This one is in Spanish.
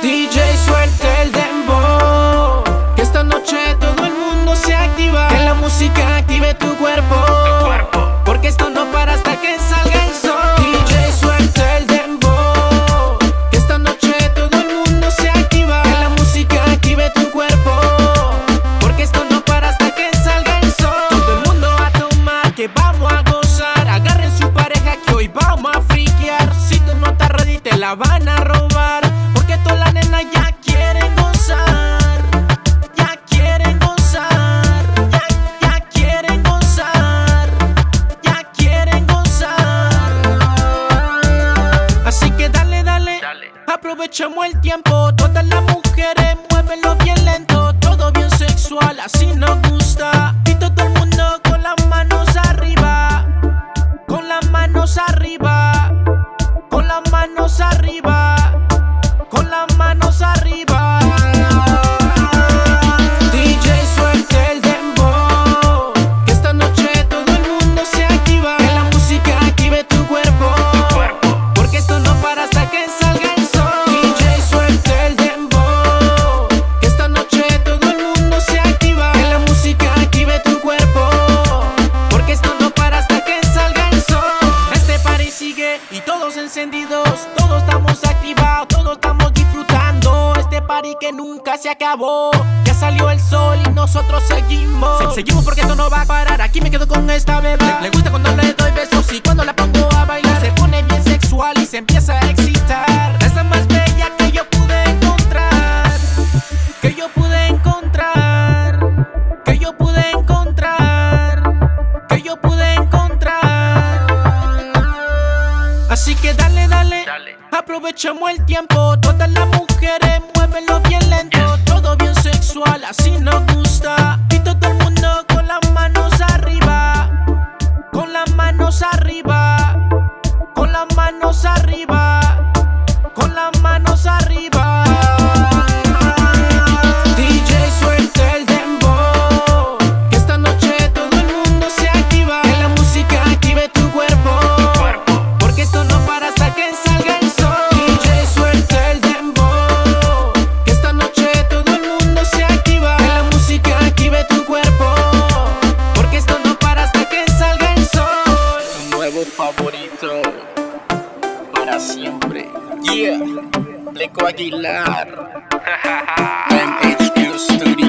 DJ suelta el dembow, que esta noche todo el mundo se activa. Que la música active tu cuerpo, porque esto no para hasta que salga el sol. DJ suelta el dembow, que esta noche todo el mundo se activa. Que la música active tu cuerpo, porque esto no para hasta que salga el sol. Todo el mundo a tomar, que vamos a gozar. Agarren su pareja que hoy vamos a friquear. Si tú no estás ready te la van a robar, porque todas las nenas ya quieren gozar. Ya quieren gozar. Ya quieren gozar. Ya quieren gozar. Así que dale, dale, aprovechemos el tiempo. Todas las mujeres muévenlo bien lento, todo bien sexual, así nos gusta. Y todo el mundo con las manos arriba, con las manos arriba, con las manos arriba, con las manos arriba. DJ suelta el dembow, que esta noche todo el mundo se activa. Que la música active tu cuerpo, porque esto no para hasta que salga el sol. DJ suelta el dembow, que esta noche todo el mundo se activa. Que la música active tu cuerpo, porque esto no para hasta que salga el sol. Este party sigue y todos encendidos, todos estamos activados, todos estamos disfrutando. Este party que nunca se acabó, ya salió el sol y nosotros seguimos. Seguimos porque esto no va a parar. Aquí me quedo con esta bebé. Le gusta cuando le doy besos y cuando la pongo a bailar. Se pone bien sexual y se empieza a excitar. Es la más bella que yo pude encontrar, que yo pude encontrar, que yo pude encontrar, que yo pude encontrar. Así que dale, dale, aprovechemos el tiempo. Todas las mujeres muévenlo bien lento, todo bien sexual, así nos gusta. Y todo el mundo con las manos arriba, con las manos arriba, con las manos arriba, con las manos arriba. DJ suelta el dembow, que esta noche todo el mundo se activa. Que la música active tu cuerpo, porque esto no para hasta que salga el sol. DJ suelta el dembow, que esta noche todo el mundo se activa. Que la música active tu cuerpo, porque esto no para hasta que salga el sol. Tu nuevo favorito para siempre. Yeah, Bleco Aguilar. MHQ Studio.